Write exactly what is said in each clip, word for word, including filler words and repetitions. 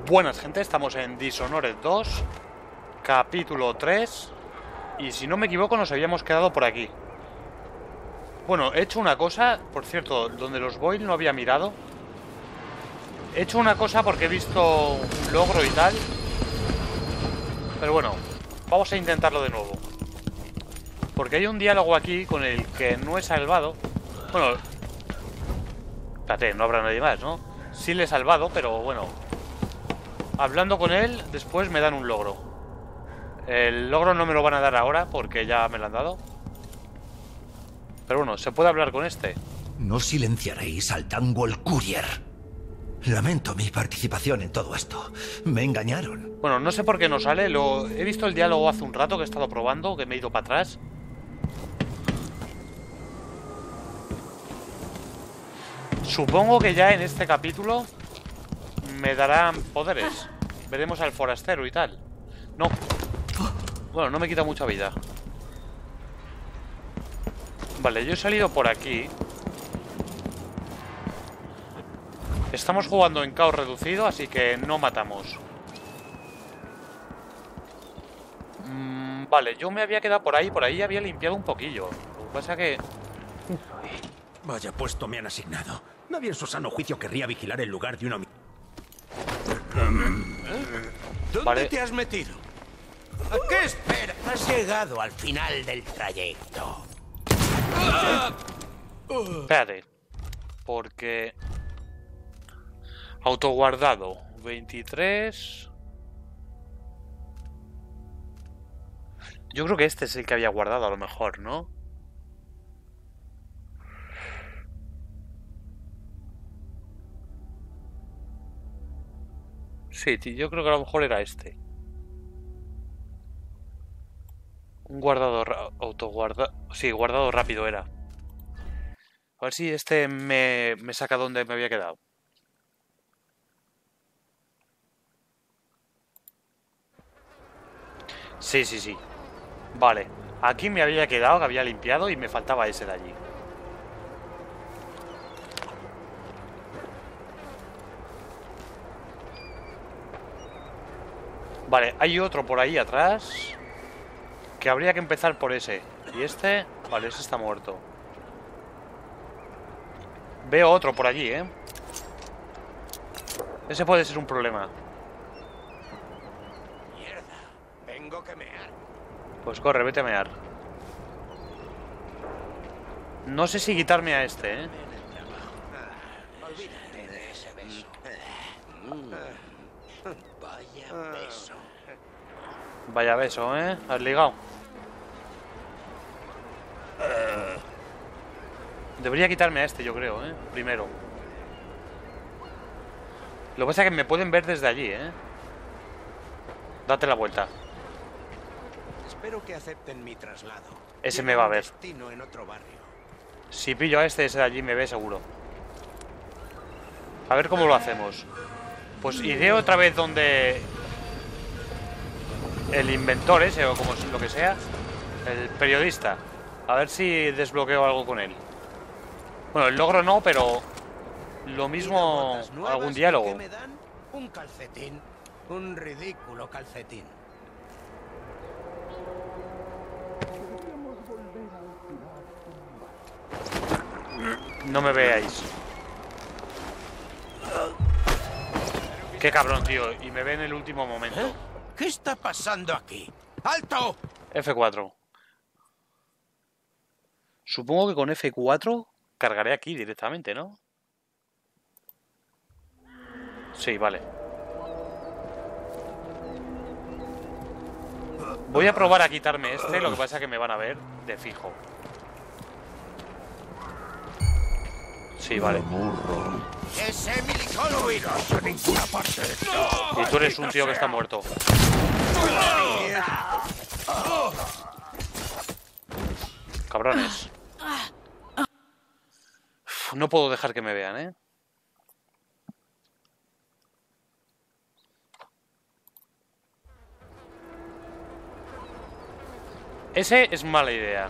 Buenas, gente, estamos en Dishonored dos, capítulo tres. Y si no me equivoco nos habíamos quedado por aquí. Bueno, he hecho una cosa, por cierto, donde los Boyle no había mirado. He hecho una cosa porque he visto un logro y tal. Pero bueno, vamos a intentarlo de nuevo. Porque hay un diálogo aquí con el que no he salvado. Bueno, espérate, no habrá nadie más, ¿no? Sí le he salvado, pero bueno, hablando con él, después me dan un logro. El logro no me lo van a dar ahora porque ya me lo han dado. Pero bueno, se puede hablar con este. No silenciaréis al Dunwall Courier. Lamento mi participación en todo esto. Me engañaron. Bueno, no sé por qué no sale. Lo... He visto el diálogo hace un rato que he estado probando, que me he ido para atrás. Supongo que ya en este capítulo me darán poderes. Veremos al forastero y tal. No. Bueno, no me quita mucha vida. Vale, yo he salido por aquí. Estamos jugando en caos reducido, así que no matamos. Mm, vale, yo me había quedado por ahí. Por ahí había limpiado un poquillo. Lo que pasa que... Vaya puesto me han asignado. Nadie en su sano juicio querría vigilar el lugar de una... ¿Dónde Vale. te has metido? ¿A qué esperas? Has llegado al final del trayecto. Espérate. Porque... Autoguardado. veintitrés... Yo creo que este es el que había guardado a lo mejor, ¿no? Sí, tío, yo creo que a lo mejor era este. Un guardado... Autoguardado... Sí, guardado rápido era. A ver si este me, me saca donde me había quedado. Sí, sí, sí. Vale. Aquí me había quedado, que había limpiado y me faltaba ese de allí. Vale, hay otro por ahí atrás. Que habría que empezar por ese. Y este... Vale, ese está muerto. Veo otro por allí, ¿eh? Ese puede ser un problema. Mierda, vengo que mear. Pues corre, vete a mear. No sé si quitarme a este, ¿eh? Olvídate de ese beso. Vaya beso. Vaya beso, ¿eh? Has ligado. Debería quitarme a este, yo creo, ¿eh? Primero. Lo que pasa es que me pueden ver desde allí, ¿eh? Date la vuelta. Espero que acepten mi traslado. Ese Tienen me va a un ver. destino en otro barrio. Si pillo a este, ese de allí me ve seguro. A ver cómo lo hacemos. Pues iré otra vez donde... El inventor ese, o como lo que sea. El periodista. A ver si desbloqueo algo con él. Bueno, el logro no, pero... Lo mismo... ¿Y las botas nuevas Algún diálogo. que me dan? Un calcetín. Un ridículo calcetín. No me veáis. Qué cabrón, tío. Y me ve en el último momento. ¿Eh? ¿Qué está pasando aquí? ¡Alto! F cuatro. Supongo que con F cuatro cargaré aquí directamente, ¿no? Sí, vale. Voy a probar a quitarme este, lo que pasa es que me van a ver de fijo. Sí, vale. ¡Ese milicón no irás a ninguna parte! Y tú eres un tío que está muerto. Cabrones. Uf, no puedo dejar que me vean, ¿eh? Ese es mala idea.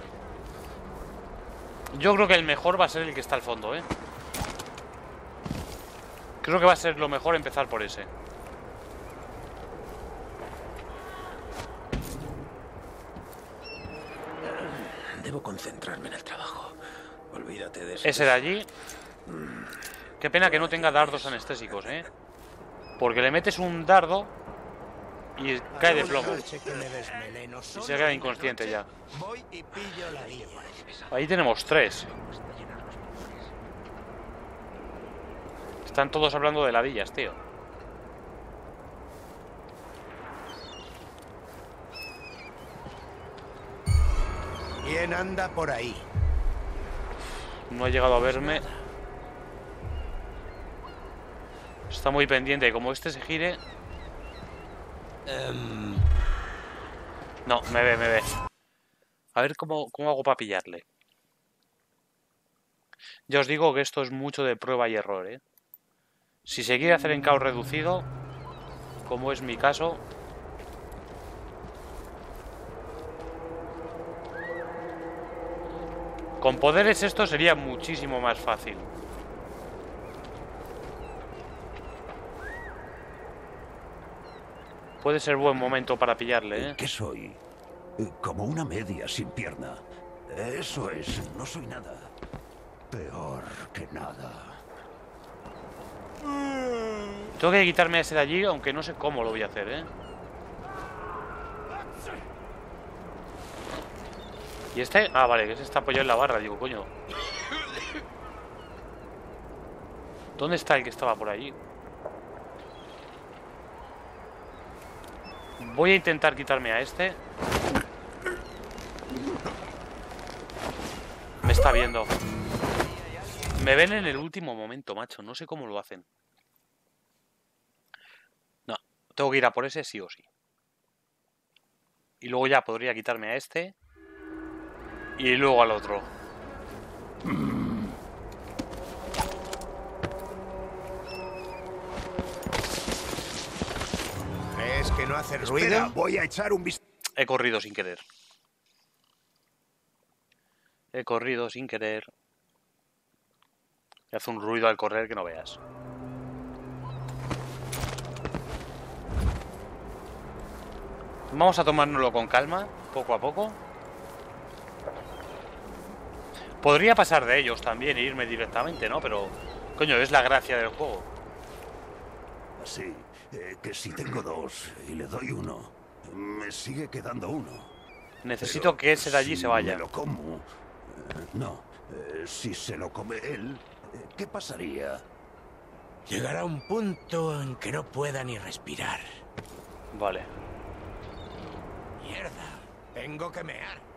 Yo creo que el mejor va a ser el que está al fondo, ¿eh? Creo que va a ser lo mejor empezar por ese. Debo concentrarme en el trabajo. Olvídate de eso. Ese de allí. Qué pena que no tenga dardos anestésicos, ¿eh? Porque le metes un dardo y cae de plomo. Y se queda inconsciente ya. Ahí tenemos tres. Están todos hablando de ladillas, tío. ¿Quién anda por ahí? No ha llegado a verme. Está muy pendiente. Como este se gire... Um... No, me ve, me ve. A ver cómo, cómo hago para pillarle. Ya os digo que esto es mucho de prueba y error, ¿eh? Si se quiere hacer en caos reducido, como es mi caso... Con poderes esto sería muchísimo más fácil. Puede ser buen momento para pillarle, ¿eh? ¿Qué soy? Como una media sin pierna. Eso es, no soy nada. Peor que nada. Tengo que quitarme a ese de allí, aunque no sé cómo lo voy a hacer, ¿eh? ¿Y este? Ah, vale, que ese está apoyado en la barra, digo, coño. ¿Dónde está el que estaba por allí? Voy a intentar quitarme a este. Me está viendo. Me ven en el último momento, macho. No sé cómo lo hacen. No, tengo que ir a por ese sí o sí. Y luego ya podría quitarme a este. Y luego al otro. ¿Crees que no hace ruido? Espera, voy a echar un vistazo. He corrido sin querer. He corrido sin querer. Y hace un ruido al correr que no veas. Vamos a tomárnoslo con calma, poco a poco. Podría pasar de ellos también e irme directamente, ¿no? Pero, coño, es la gracia del juego. Sí, eh, que si tengo dos y le doy uno, me sigue quedando uno. Necesito Pero que ese de allí si se vaya. me lo como... eh, no, eh, si se lo come él, eh, ¿qué pasaría? Llegará un punto en que no pueda ni respirar. Vale. Mierda, tengo que mear.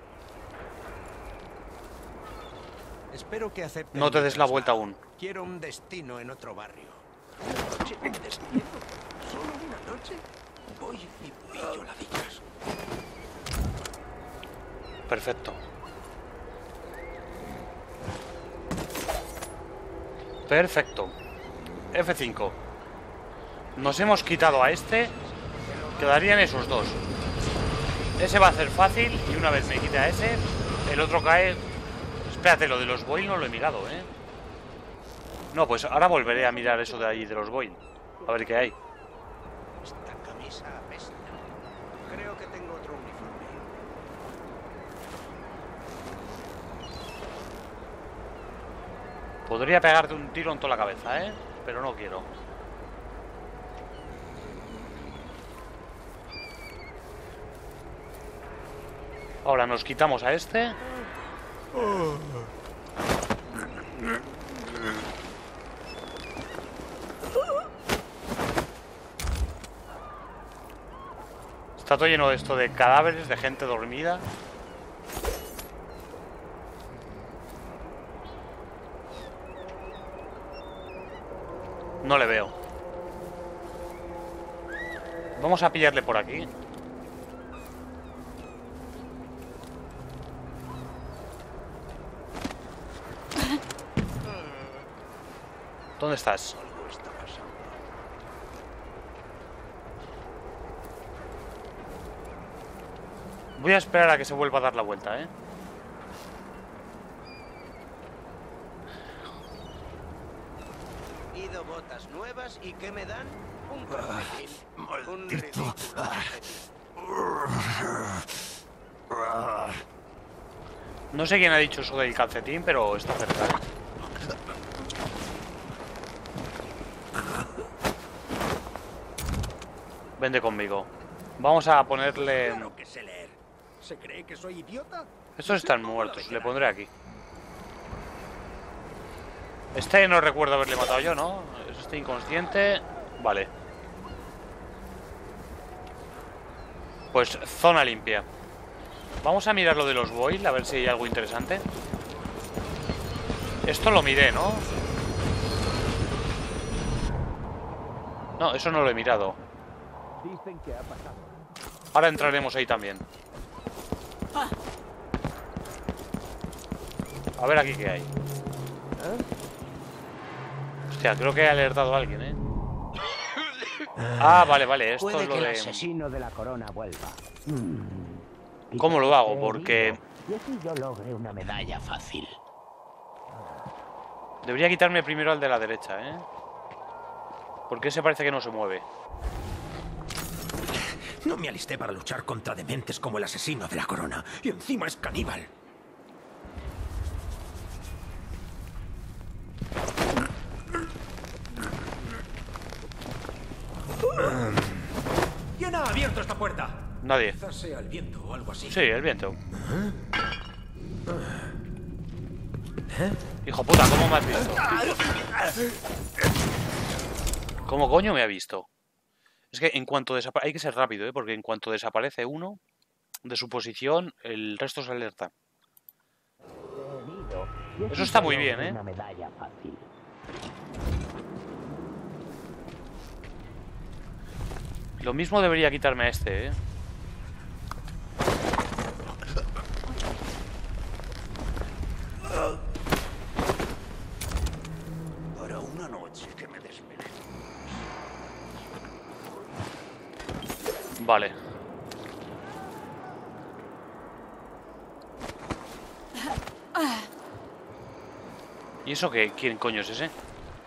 Espero que acepte. No te des la vuelta aún. Quiero un destino en otro barrio. ¿Un destino? ¿Solo una noche? Voy y pillo ladillas. Perfecto. Perfecto. F cinco. Nos hemos quitado a este. Quedarían esos dos. Ese va a ser fácil. Y una vez me quite a ese, el otro cae. Espérate, lo de los Boyle no lo he mirado, ¿eh? No, pues ahora volveré a mirar eso de ahí, de los Boyle. A ver qué hay. Esta camisa apesta. Creo que tengo otro uniforme. Podría pegarte un tiro en toda la cabeza, ¿eh? Pero no quiero. Ahora nos quitamos a este. Está todo lleno de esto de cadáveres, de gente dormida. No le veo. Vamos a pillarle por aquí. ¿Dónde estás? Algo está pasando. Voy a esperar a que se vuelva a dar la vuelta, ¿eh? Pido botas nuevas y ¿qué me dan? Un calcetín. Un Maldito. ridículo. No sé quién ha dicho eso del calcetín, pero está cerca. Vente conmigo. Vamos a ponerle... Claro que sé leer. ¿Se cree que soy idiota? Estos están muertos, le pondré aquí. Este no recuerdo haberle matado yo, ¿no? Es este inconsciente. Vale. Pues zona limpia. Vamos a mirar lo de los Boyle, a ver si hay algo interesante. Esto lo miré, ¿no? No, eso no lo he mirado. Ahora entraremos ahí también. A ver aquí qué hay. Hostia, creo que he alertado a alguien, ¿eh? Ah, vale, vale, esto Puede es lo que el de... asesino de la corona vuelva. Mm. ¿Cómo lo hago? Porque... Y así yo logre una medalla fácil. Debería quitarme primero al de la derecha, ¿eh? Porque ese parece que no se mueve. No me alisté para luchar contra dementes como el asesino de la corona. Y encima es caníbal. ¿Quién ha abierto esta puerta? Nadie. Quizás sea el viento o algo así. Sí, el viento. Hijo puta, ¿cómo me has visto? ¿Cómo coño me ha visto? Es que en cuanto desaparece... Hay que ser rápido, ¿eh? Porque en cuanto desaparece uno de su posición, el resto se alerta. Eso está muy bien, ¿eh? Una medalla fácil. Lo mismo debería quitarme a este, ¿eh? Para una noche que me desvele. Vale. ¿Y eso qué? ¿Quién coño es ese?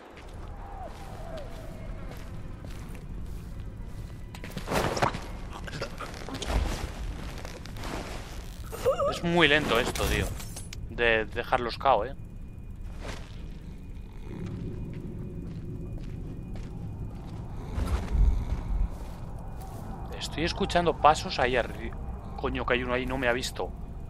Es muy lento esto, tío. De dejarlos cao, eh. Estoy escuchando pasos ahí arriba. Coño, que hay uno ahí, no me ha visto.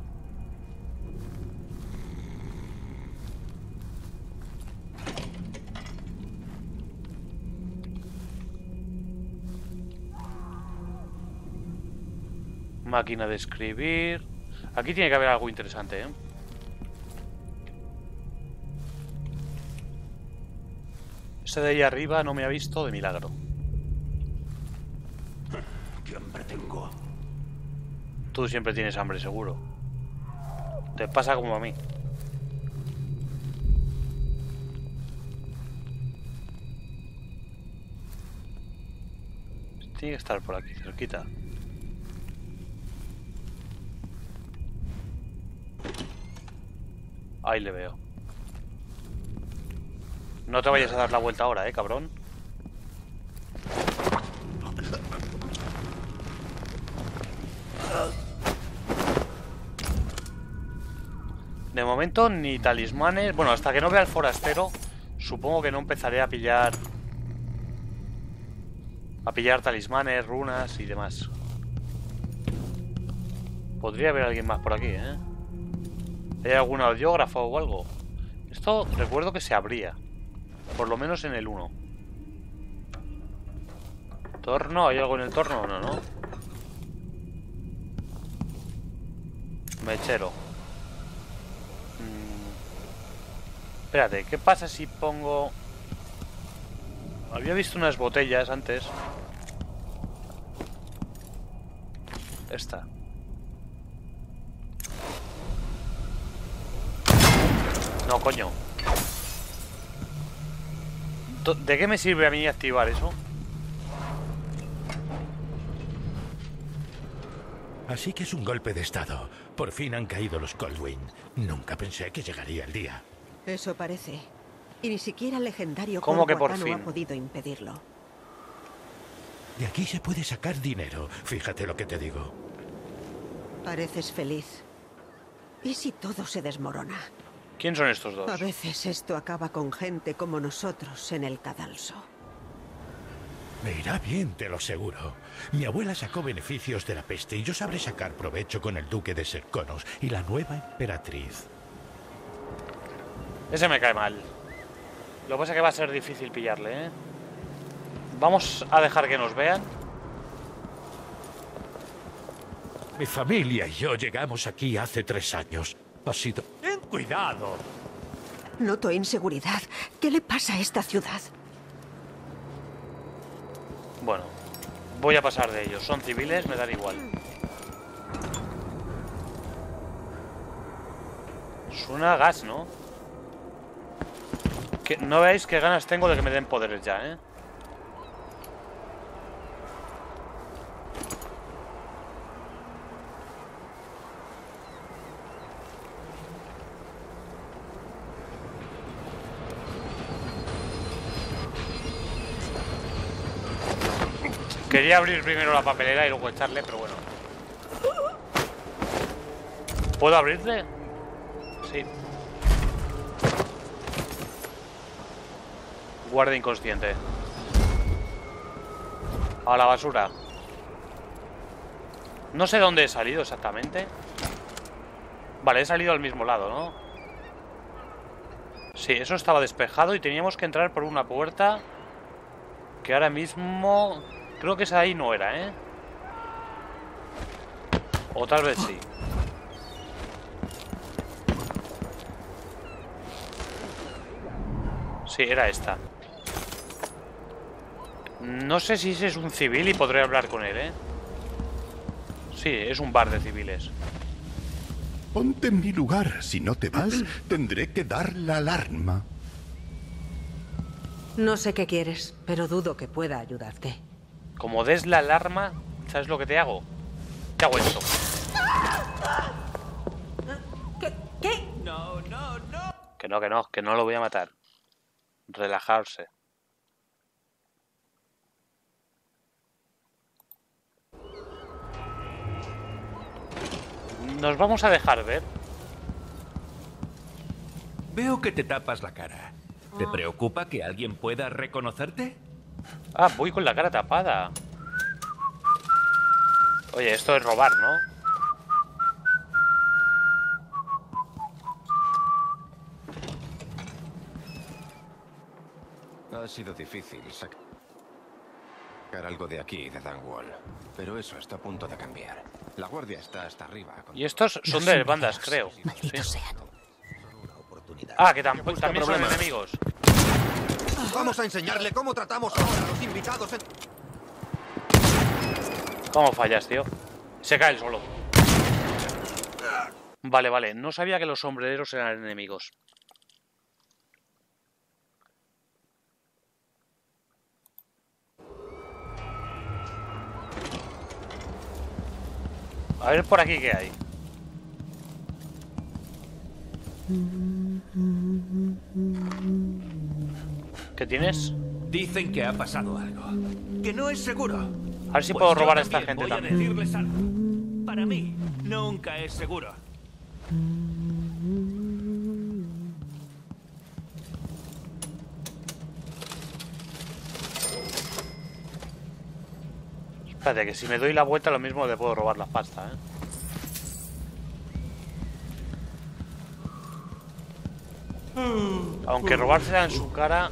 Máquina de escribir. Aquí tiene que haber algo interesante, ¿eh? Ese de ahí arriba no me ha visto de milagro. ¿Qué hambre tengo? Tú siempre tienes hambre, seguro. Te pasa como a mí. Tiene que estar por aquí, cerquita. Ahí le veo. No te vayas a dar la vuelta ahora, eh, cabrón. De momento ni talismanes. Bueno, hasta que no vea al forastero, supongo que no empezaré a pillar A pillar talismanes, runas y demás. Podría haber alguien más por aquí, ¿eh? ¿Hay algún audiógrafo o algo? Esto recuerdo que se abría. Por lo menos en el uno. ¿Torno? ¿Hay algo en el torno? No, no. Mechero. Mm. Espérate, ¿qué pasa si pongo...? Había visto unas botellas antes. Esta. No, coño. ¿De qué me sirve a mí activar eso? Así que es un golpe de estado. Por fin han caído los Coldwyn. Nunca pensé que llegaría el día. Eso parece. Y ni siquiera el legendario ¿Cómo que por Corvo fin? Atano ha podido impedirlo. De aquí se puede sacar dinero. Fíjate lo que te digo. Pareces feliz. ¿Y si todo se desmorona? ¿Quién son estos dos? A veces esto acaba con gente como nosotros en el cadalso. Me irá bien, te lo aseguro. Mi abuela sacó beneficios de la peste y yo sabré sacar provecho con el duque de Serconos y la nueva emperatriz. Ese me cae mal. Lo que pasa es que va a ser difícil pillarle, ¿eh? Vamos a dejar que nos vean. Mi familia y yo llegamos aquí hace tres años. Ha sido... ¡Ten cuidado! Noto inseguridad. ¿Qué le pasa a esta ciudad? Bueno, voy a pasar de ellos. Son civiles, me dan igual. Suena a gas, ¿no? Que no veáis qué ganas tengo de que me den poderes ya, ¿eh? Quería abrir primero la papelera y luego echarle, pero bueno. ¿Puedo abrirle? Sí. Guardia inconsciente. A la basura. No sé dónde he salido exactamente. Vale, he salido al mismo lado, ¿no? Sí, eso estaba despejado y teníamos que entrar por una puerta que ahora mismo... Creo que esa ahí no era, ¿eh? O tal vez sí. Sí, era esta. No sé si ese es un civil y podré hablar con él, ¿eh? Sí, es un bar de civiles. Ponte en mi lugar. Si no te vas, tendré que dar la alarma. No sé qué quieres, pero dudo que pueda ayudarte. Como des la alarma, ¿sabes lo que te hago? Te hago esto. ¿Qué? ¿Qué? No, no, no. Que no, que no, que no lo voy a matar. Relajarse. Nos vamos a dejar ver. Veo que te tapas la cara. ¿Te preocupa que alguien pueda reconocerte? Ah, voy con la cara tapada. Oye, esto es robar, ¿no? Ha sido difícil sacar algo de aquí, de Dunwall. Pero eso está a punto de cambiar. La guardia está hasta arriba. Y estos son de bandas, creo. Malditos Sí. sean. Ah, que tam- también son enemigos. Vamos a enseñarle cómo tratamos ahora a los invitados en... ¿Cómo fallas, tío? Se cae el solo. Vale, vale. No sabía que los sombrereros eran enemigos. A ver por aquí qué hay. ¿Qué tienes? Dicen que ha pasado algo. Que no es seguro. A ver si Pues puedo yo robar a esta también gente voy a también. decirles algo. Para mí, nunca es seguro. Espérate, que si me doy la vuelta lo mismo le puedo robar la pasta, ¿eh? Aunque robársela en su cara...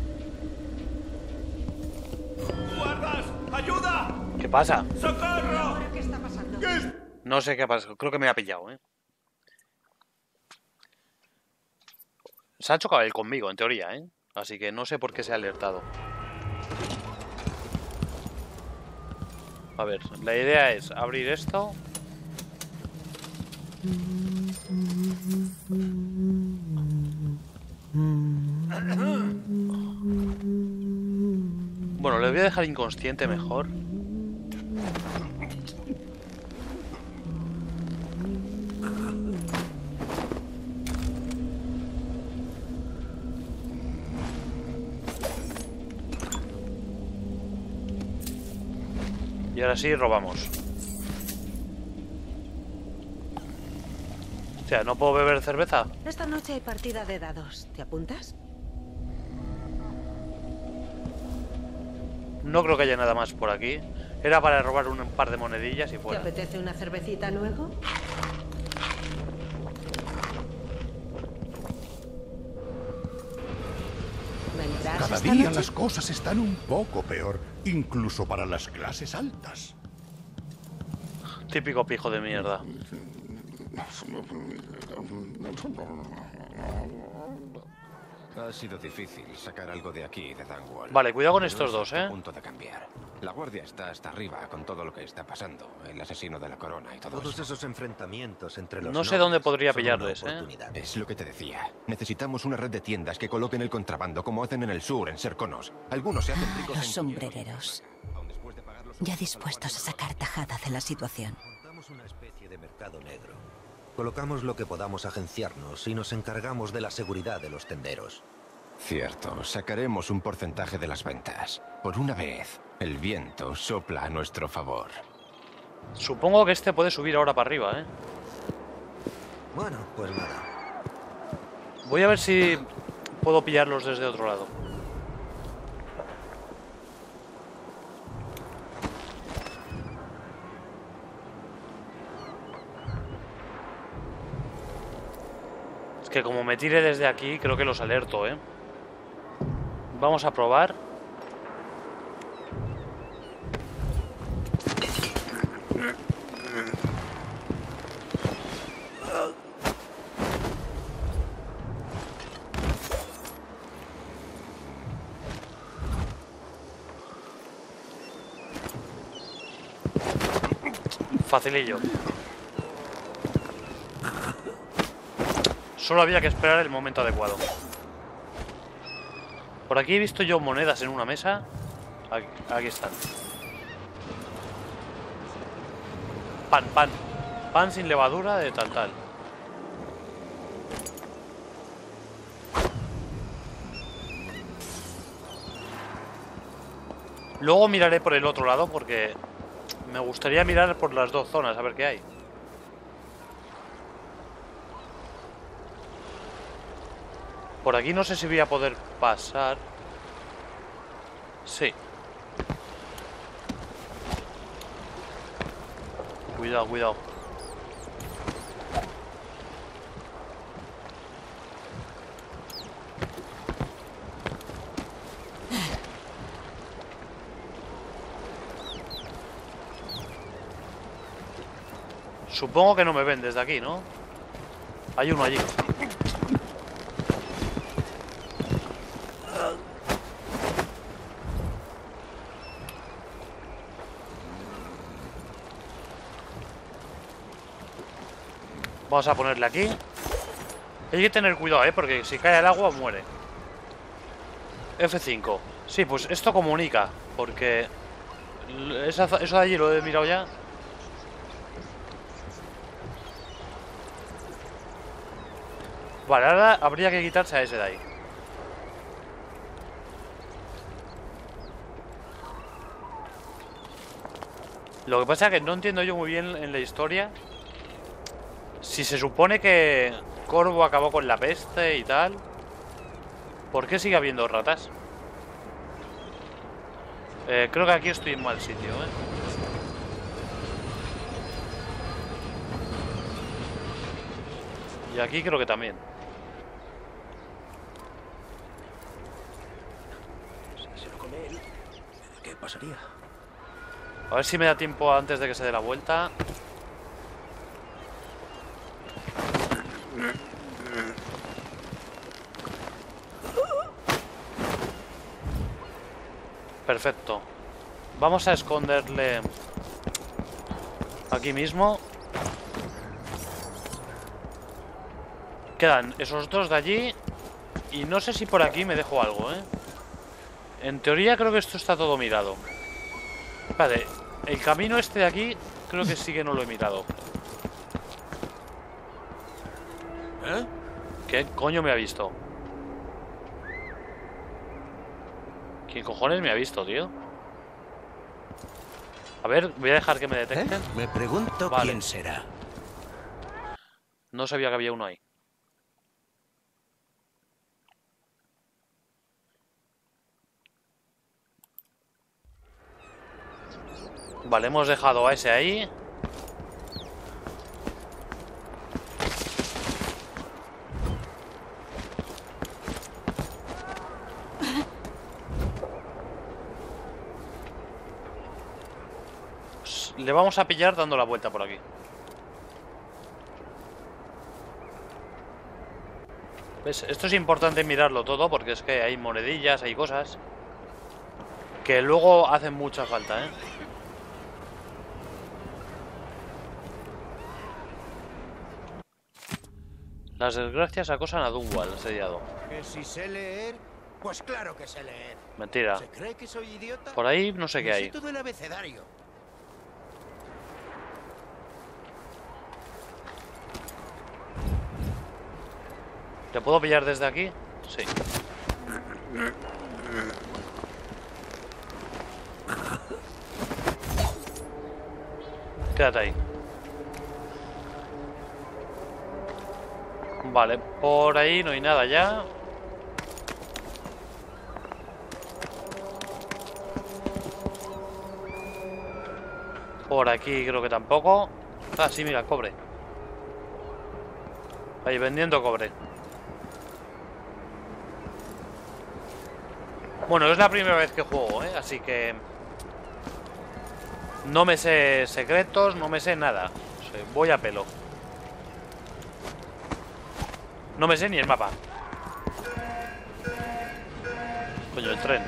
¡Guardas! ¡Ayuda! ¿Qué pasa? ¡Socorro! ¿Qué está pasando? No sé qué ha pasado. Creo que me ha pillado, ¿eh? Se ha chocado él conmigo, en teoría, ¿eh? Así que no sé por qué se ha alertado. A ver, la idea es abrir esto. Bueno, le voy a dejar inconsciente mejor. Y ahora sí, robamos. Hostia, ¿no puedo beber cerveza? Esta noche hay partida de dados. ¿Te apuntas? No creo que haya nada más por aquí. Era para robar un par de monedillas y ¿Te fuera. apetece una cervecita luego? ¿Vendrás Cada esta día noche? las cosas están un poco peor, incluso para las clases altas. Típico pijo de mierda. Ha sido difícil sacar algo de aquí, de Dunwall. Vale, cuidado con Pero estos eso dos, está ¿eh? a punto de cambiar. La guardia está hasta arriba con todo lo que está pasando. El asesino de la corona y todo Todos eso. esos enfrentamientos entre los No sé nobles dónde podría son una pillarles, ¿eh? oportunidad. Es lo que te decía. Necesitamos una red de tiendas que coloquen el contrabando como hacen en el sur, en Serconos. Algunos se hacen ricos Los en sombrereros, aun después de pagar los ya dispuestos a sacar tajada de la situación. Montamos una especie de mercado negro. Colocamos lo que podamos agenciarnos y nos encargamos de la seguridad de los tenderos. Cierto, sacaremos un porcentaje de las ventas. Por una vez, el viento sopla a nuestro favor. Supongo que este puede subir ahora para arriba, ¿eh? Bueno, pues nada. Voy a ver si puedo pillarlos desde otro lado. Es que como me tire desde aquí, creo que los alerto, ¿eh? Vamos a probar. Facilillo. Solo había que esperar el momento adecuado. Por aquí he visto yo monedas en una mesa. Aquí, aquí están. Pan, pan. Pan sin levadura de tal, tal. Luego miraré por el otro lado porque me gustaría mirar por las dos zonas a ver qué hay. Por aquí no sé si voy a poder pasar. Sí. Cuidado, cuidado. Supongo que no me ven desde aquí, ¿no? Hay uno allí. Vamos a ponerle aquí. Hay que tener cuidado, ¿eh? Porque si cae al agua, muere. F cinco. Sí, pues esto comunica. Porque esa, eso de allí lo he mirado ya. Vale, ahora habría que quitarse a ese de ahí. Lo que pasa es que no entiendo yo muy bien en la historia si se supone que Corvo acabó con la peste y tal. ¿Por qué sigue habiendo ratas? Eh, creo que aquí estoy en mal sitio, ¿eh? Y aquí creo que también. Si lo come él, ¿qué pasaría? A ver si me da tiempo antes de que se dé la vuelta. Perfecto. Vamos a esconderle aquí mismo. Quedan esos dos de allí. Y no sé si por aquí me dejo algo, ¿eh? En teoría creo que esto está todo mirado. Espérate, el camino este de aquí creo que sí que no lo he mirado. ¿Eh? ¿Qué coño me ha visto? ¿Quién cojones me ha visto, tío? A ver, voy a dejar que me detecten. ¿Eh? Me pregunto Vale. quién será. No sabía que había uno ahí. Vale, hemos dejado a ese ahí. Pues le vamos a pillar dando la vuelta por aquí. ¿Ves? Esto es importante mirarlo todo porque es que hay monedillas, hay cosas que luego hacen mucha falta, ¿eh? Las desgracias acosan a Dunwall, asediado. ¿Que si sé leer? Pues claro que sé leer. Mentira. ¿Se cree que soy idiota? Por ahí no sé qué hay. Sé todo el abecedario. ¿Te puedo pillar desde aquí? Sí. Quédate ahí. Vale, por ahí no hay nada ya. Por aquí creo que tampoco. Ah, sí, mira, cobre. Ahí vendiendo cobre. Bueno, es la primera vez que juego, ¿eh? Así que no me sé secretos, no me sé nada. O sea, voy a pelo. No me sé ni el mapa. Coño, el tren.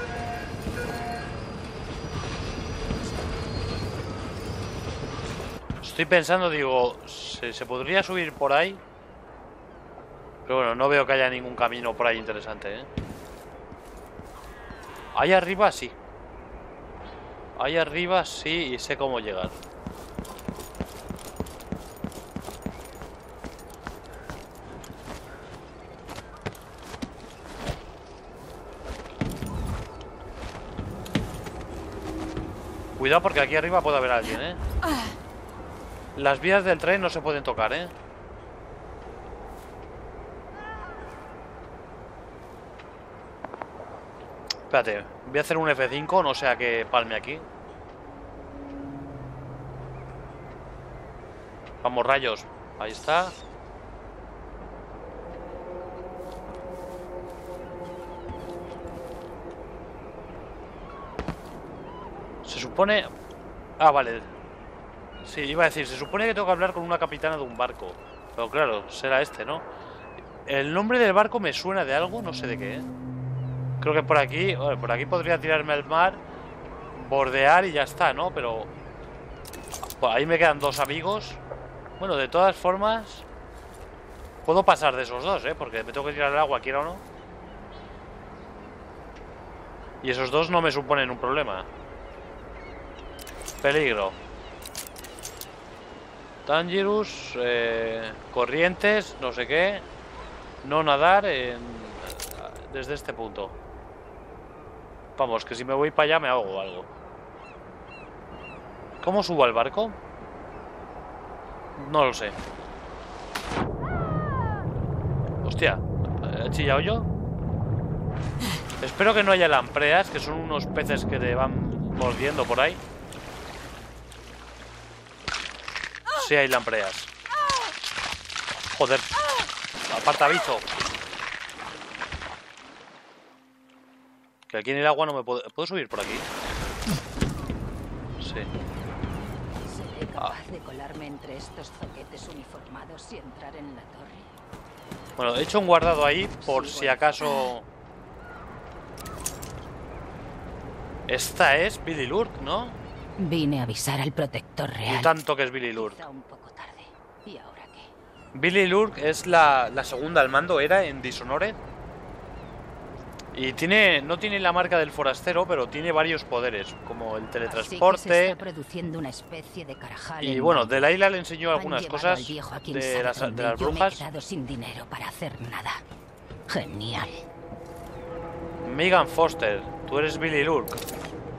Estoy pensando, digo, ¿se, se podría subir por ahí? Pero bueno, no veo que haya ningún camino por ahí interesante, ¿eh? Ahí arriba sí. Ahí arriba sí y sé cómo llegar. Cuidado porque aquí arriba puede haber alguien, ¿eh? Las vías del tren no se pueden tocar, ¿eh? Espérate, voy a hacer un F cinco, no sea que palme aquí. Vamos, rayos. Ahí está. Se supone... Ah, vale. Sí, iba a decir, se supone que tengo que hablar con una capitana de un barco. Pero claro, será este, ¿no? El nombre del barco me suena de algo, no sé de qué, ¿eh? Creo que por aquí... Bueno, por aquí podría tirarme al mar, bordear y ya está, ¿no? Pero... Pues ahí me quedan dos amigos. Bueno, de todas formas... Puedo pasar de esos dos, ¿eh? Porque me tengo que tirar al agua, quiera o no. Y esos dos no me suponen un problema. Peligro. Dangerous, eh, corrientes, no sé qué. No nadar en, desde este punto. Vamos, que si me voy para allá me ahogo o algo. ¿Cómo subo al barco? No lo sé. Hostia, ¿he chillado yo? Espero que no haya lampreas, que son unos peces que te van mordiendo por ahí. Sí hay lampreas. Joder. Aparta, bicho. Que aquí en el agua no me puedo... ¿Puedo subir por aquí? Sí. ¿Seré capaz de colarme entre estos zoquetes uniformados y entrar en la torre? Bueno, he hecho un guardado ahí por si acaso... Esta es Billy Lurk, ¿no? Vine a avisar al protector real. Y tanto que es Billy Lurk. Quizá un poco tarde. ¿Y ahora qué? Billy Lurk es la, la segunda al mando, era en Dishonored. Y tiene, no tiene la marca del forastero, pero tiene varios poderes, como el teletransporte. Así que se está produciendo una especie de carajal. Y bueno, Delilah le enseñó algunas cosas al viejo a quien de sabe las, de dónde. las Yo brujas. me he quedado sin dinero para hacer nada. Genial. Megan Foster, tú eres Billy Lurk.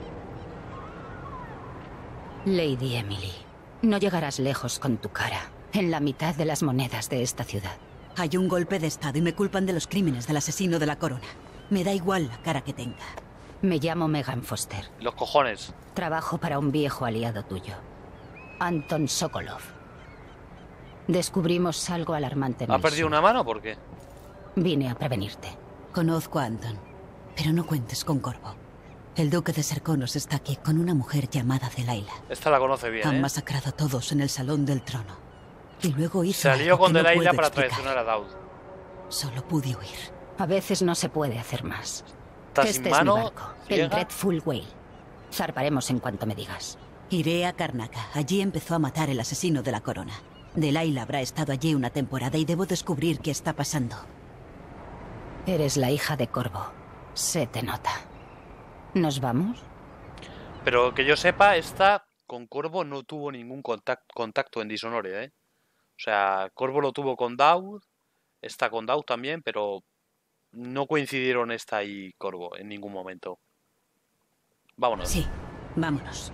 Lady Emily, no llegarás lejos con tu cara. En la mitad de las monedas de esta ciudad. Hay un golpe de estado y me culpan de los crímenes del asesino de la corona. Me da igual la cara que tenga. Me llamo Megan Foster. Los cojones. Trabajo para un viejo aliado tuyo, Anton Sokolov. Descubrimos algo alarmante en ¿Ha el perdido sur. una mano o por qué? Vine a prevenirte. Conozco a Anton, pero no cuentes con Corvo. El duque de Serconos está aquí con una mujer llamada Delilah. Esta la conoce bien, Han ¿eh? masacrado a todos en el salón del trono. Y luego hizo Se alió algo con que no Delilah puedo para explicar. traicionar a Daud. Solo pude huir. A veces no se puede hacer más. Está Este sin es mano, mi barco, ciega. el Dreadful Whale. Zarparemos en cuanto me digas. Iré a Karnaca. Allí empezó a matar el asesino de la corona. Delilah habrá estado allí una temporada y debo descubrir qué está pasando. Eres la hija de Corvo. Se te nota. ¿Nos vamos? Pero que yo sepa, esta con Corvo no tuvo ningún contact- contacto en Dishonored, ¿eh? O sea, Corvo lo tuvo con Daud, esta con Daud también, pero no coincidieron esta y Corvo en ningún momento. Vámonos. Sí, vámonos.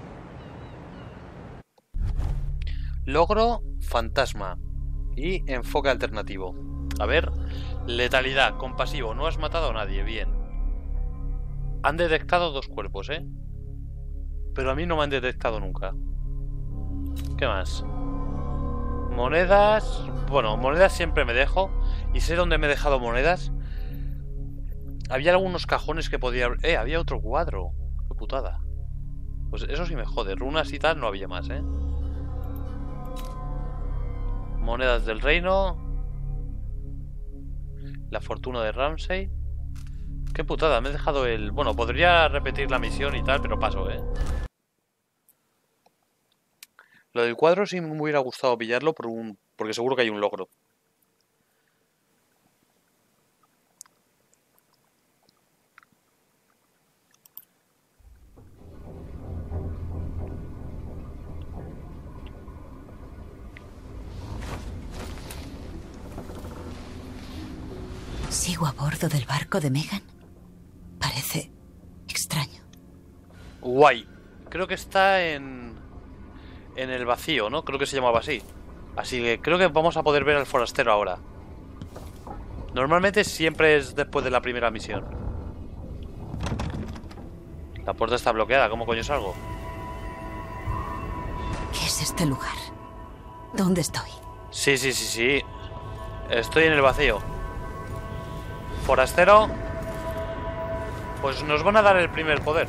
Logro fantasma y enfoque alternativo. A ver, letalidad, compasivo, no has matado a nadie, bien. Han detectado dos cuerpos, ¿eh? Pero a mí no me han detectado nunca. ¿Qué más? Monedas... Bueno, monedas siempre me dejo. Y sé dónde me he dejado monedas. Había algunos cajones que podía... Eh, había otro cuadro. Qué putada. Pues eso sí me jode. Runas y tal no había más, ¿eh? Monedas del reino. La fortuna de Ramsey. Qué putada, me he dejado el... Bueno, podría repetir la misión y tal, pero paso, ¿eh? Lo del cuadro sí me hubiera gustado pillarlo por un... porque seguro que hay un logro. ¿Sigo a bordo del barco de Megan? Parece extraño. Guay. Creo que está en... en el vacío, ¿no? Creo que se llamaba así. Así que creo que vamos a poder ver al forastero ahora. Normalmente siempre es después de la primera misión. La puerta está bloqueada. ¿Cómo coño salgo? ¿Qué es este lugar? ¿Dónde estoy? Sí, sí, sí, sí. Estoy en el vacío. Forastero. Pues nos van a dar el primer poder.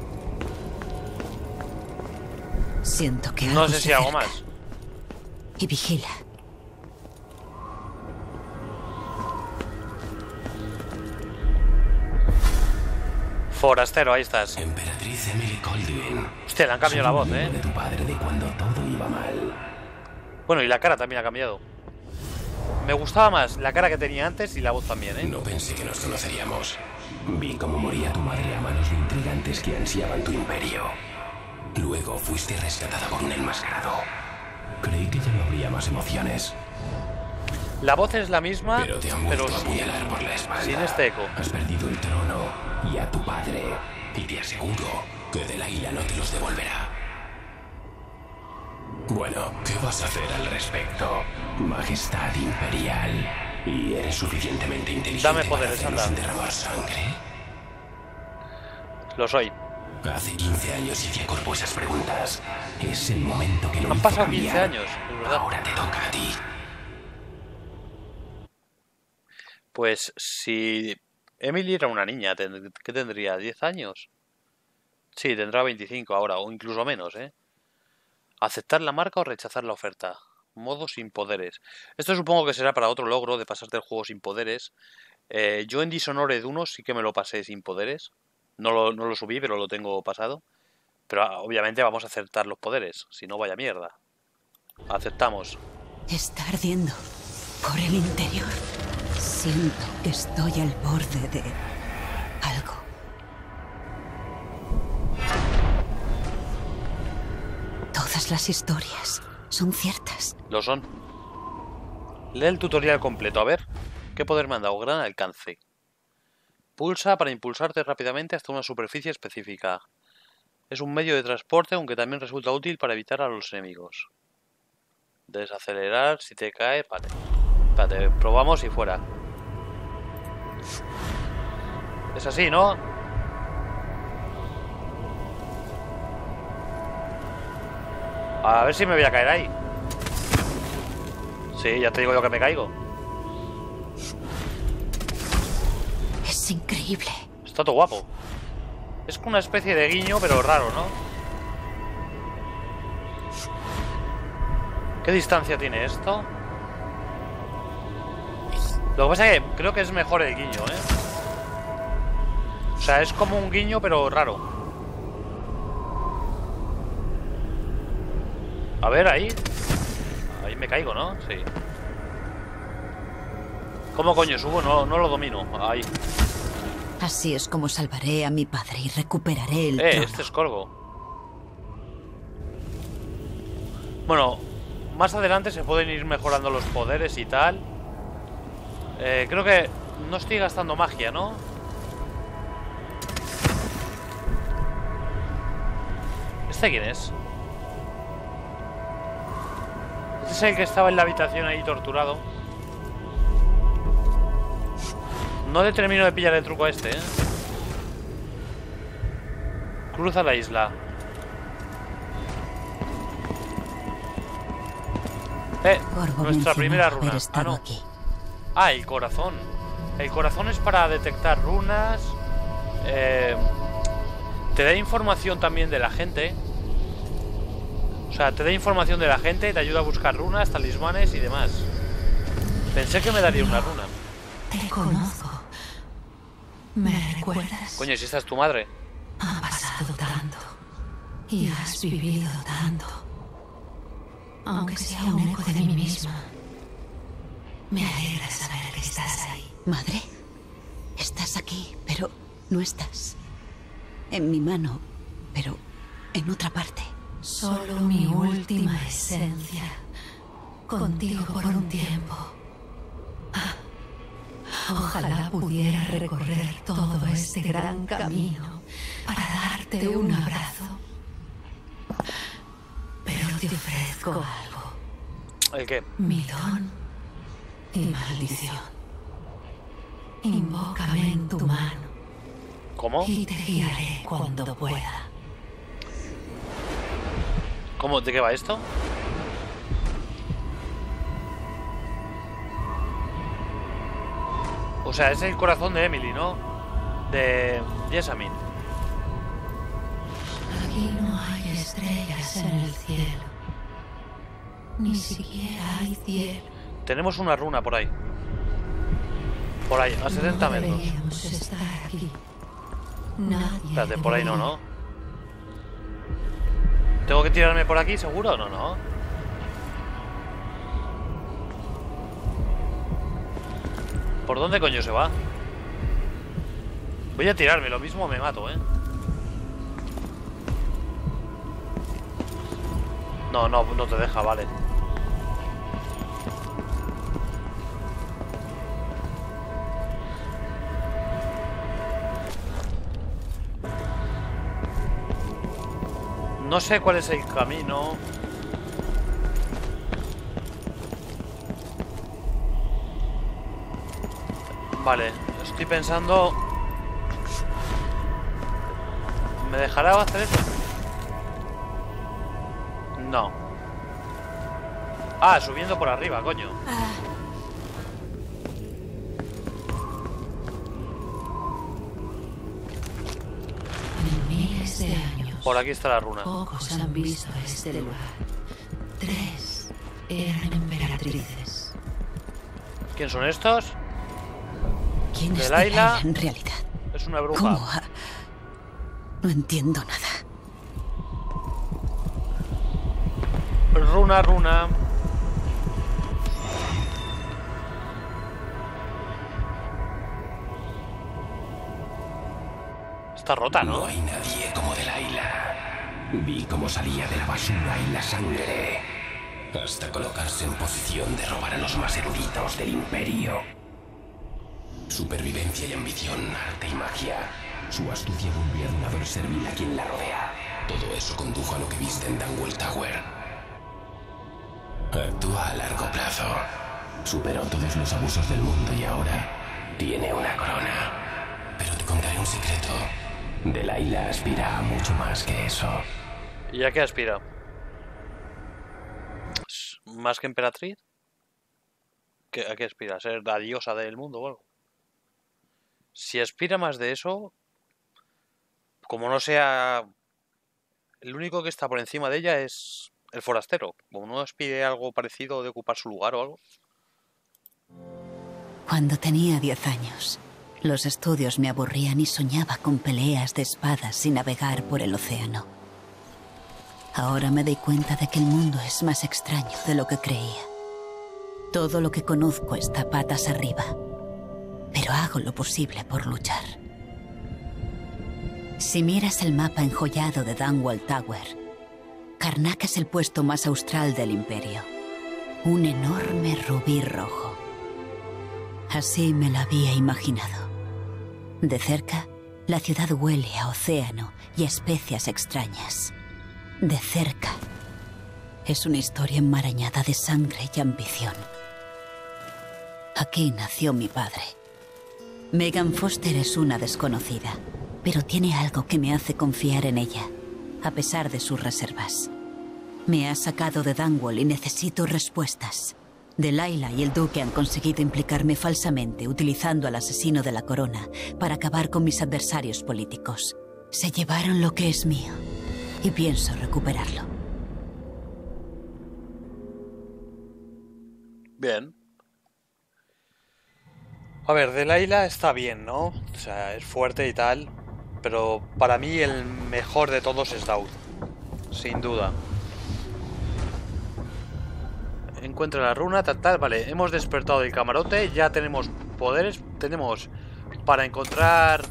Siento que No algo sé se si hago acerca. más. Y vigila. Forastero, ahí estás. Emperatriz Emily Colduin. Hostia, le han cambiado la voz, Soy ¿eh? amigo de tu padre de cuando todo iba mal. Bueno, y la cara también ha cambiado. Me gustaba más la cara que tenía antes y la voz también, ¿eh? No pensé que nos conoceríamos. Vi cómo moría tu madre a manos de intrigantes que ansiaban tu imperio. Luego fuiste rescatada por un enmascarado. Creí que ya no habría más emociones. La voz es la misma, Pero te han pero vuelto a sin, apuñalar por la espalda. sin este eco. Has perdido el trono y a tu padre. Y te aseguro que Delilah no te los devolverá. Bueno, ¿qué vas a hacer al respecto? Majestad imperial. ¿Y eres suficientemente inteligente Dame para poderes, hacernos anda. derramar sangre? Lo soy. Hace quince años hice a Corvo esas preguntas. Es el momento que lo Han hizo pasado cambiar. quince años, es verdad. Ahora te toca a ti. Pues si Emily era una niña, ten- ¿qué tendría? ¿diez años? Sí, tendrá veinticinco ahora, o incluso menos, ¿eh? Aceptar la marca o rechazar la oferta. Modo sin poderes. Esto supongo que será para otro logro de pasarte el juego sin poderes. Eh, yo en Dishonored uno sí que me lo pasé sin poderes. No lo, no lo subí, pero lo tengo pasado. Pero ah, obviamente vamos a aceptar los poderes. Si no, vaya mierda. Aceptamos. Está ardiendo por el interior. Siento que estoy al borde de algo. Todas las historias son ciertas. Lo son. Lee el tutorial completo. A ver. ¿Qué poder me han dado? Gran alcance. Pulsa para impulsarte rápidamente hasta una superficie específica. Es un medio de transporte, aunque también resulta útil para evitar a los enemigos. Desacelerar, si te cae, vale. Espérate, probamos y fuera. Es así, ¿no? A ver si me voy a caer ahí. Sí, ya te digo yo que me caigo. Es increíble. Está todo guapo. Es como una especie de guiño, pero raro, ¿no? ¿Qué distancia tiene esto? Lo que pasa es que creo que es mejor el guiño, ¿eh? O sea, es como un guiño, pero raro. A ver, ahí. Ahí me caigo, ¿no? Sí. ¿Cómo coño subo? No, no lo domino. Ahí. Así es como salvaré a mi padre y recuperaré el Eh, trono. este es Corvo. Bueno, más adelante se pueden ir mejorando los poderes y tal. Eh, creo que no estoy gastando magia, ¿no? ¿Este quién es? Este es el que estaba en la habitación ahí torturado. No le termino de pillar el truco a este, ¿eh? Cruza la isla. Eh, Corvo nuestra primera mencionaba runa. haber estado Ah, no. aquí. Ah, el corazón. El corazón es para detectar runas. Eh, te da información también de la gente. O sea, te da información de la gente, te ayuda a buscar runas, talismanes y demás. Pensé que me daría una runa. Te conozco. ¿Me recuerdas? Coño, si esta es tu madre. Ha pasado tanto. Y has vivido tanto. Aunque sea un eco de mí misma. Me alegra saber que estás ahí. Madre, estás aquí, pero no estás. En mi mano, pero en otra parte. Solo mi última esencia. Contigo por un tiempo. Ah, ojalá pudiera recorrer todo este gran camino para darte un abrazo. Pero te ofrezco algo. ¿El qué? Mi don y maldición. Invócame en tu mano. ¿Cómo? Y te guiaré cuando pueda. ¿Cómo? ¿De qué va esto? O sea, es el corazón de Emily, ¿no? De Jessamine. Aquí no hay estrellas en el cielo. Ni siquiera hay cielo. Tenemos una runa por ahí. Por ahí, a setenta metros. No deberíamos estar aquí. Nadie. Espérate, por ahí no, ¿no? ¿Tengo que tirarme por aquí, seguro? No, no. ¿Por dónde coño se va? Voy a tirarme, lo mismo me mato, ¿eh? No, no, no te deja, vale. No sé cuál es el camino. Vale, estoy pensando... ¿Me dejará hacer eso? No. Ah, subiendo por arriba, coño. En miles de años. Por aquí está la runa. Pocos han visto este lugar. Tres eran emperatrices. ¿Quién son estos? ¿Quién es Delilah Delilah en realidad? Es una bruja. ¿Cómo ha- No entiendo nada. Runa, runa. Está rota, ¿no? No hay nadie como Delilah. Vi cómo salía de la basura y la sangre, hasta colocarse en posición de robar a los más eruditos del Imperio. Supervivencia y ambición, arte y magia. Su astucia volvió adunador servil a quien la rodea. Todo eso condujo a lo que viste en Dunwall Tower. Actúa a largo plazo. Superó todos los abusos del mundo y ahora tiene una corona. Pero te contaré un secreto. Delilah aspira a mucho más que eso. ¿Y a qué aspira? ¿Más que emperatriz? ¿Qué, ¿A qué aspira? ¿A ser la diosa del mundo o algo? Si aspira más de eso, como no sea... El único que está por encima de ella es el forastero. Como no aspire a algo parecido de ocupar su lugar o algo. Cuando tenía diez años, los estudios me aburrían y soñaba con peleas de espadas y navegar por el océano. Ahora me doy cuenta de que el mundo es más extraño de lo que creía. Todo lo que conozco está patas arriba, pero hago lo posible por luchar. Si miras el mapa enjollado de Dunwall Tower, Karnak es el puesto más austral del Imperio. Un enorme rubí rojo. Así me lo había imaginado. De cerca, la ciudad huele a océano y a especias extrañas. De cerca, es una historia enmarañada de sangre y ambición. Aquí nació mi padre. Megan Foster es una desconocida, pero tiene algo que me hace confiar en ella, a pesar de sus reservas. Me ha sacado de Dunwall y necesito respuestas. Delilah y el duque han conseguido implicarme falsamente utilizando al asesino de la corona para acabar con mis adversarios políticos. Se llevaron lo que es mío y pienso recuperarlo. Bien. A ver, Delilah está bien, ¿no? O sea, es fuerte y tal, pero para mí el mejor de todos es Daud. Sin duda. Encuentra la runa, tal, tal, vale, hemos despertado el camarote, ya tenemos poderes, tenemos para encontrar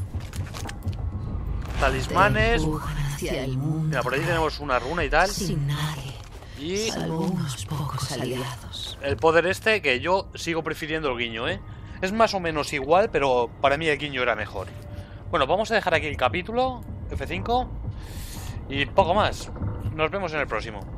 talismanes. Mira, por ahí tenemos una runa y tal. Sin nadie, y salvo unos pocos aliados. El poder este, que yo sigo prefiriendo el guiño, ¿eh? Es más o menos igual, pero para mí el guiño era mejor. Bueno, vamos a dejar aquí el capítulo, F cinco, y poco más. Nos vemos en el próximo.